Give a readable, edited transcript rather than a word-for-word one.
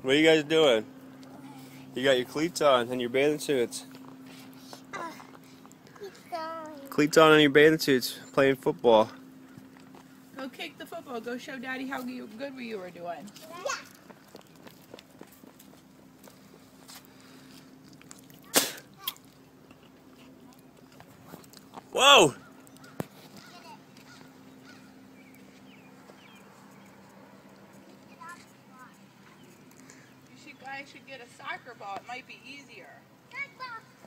What are you guys doing? You got your cleats on and your bathing suits. Keep going. Cleats on and your bathing suits, playing football. Go kick the football. Go show Daddy how good you were doing. Yeah. Whoa! You guys should get a soccer ball. It might be easier. Soccer ball.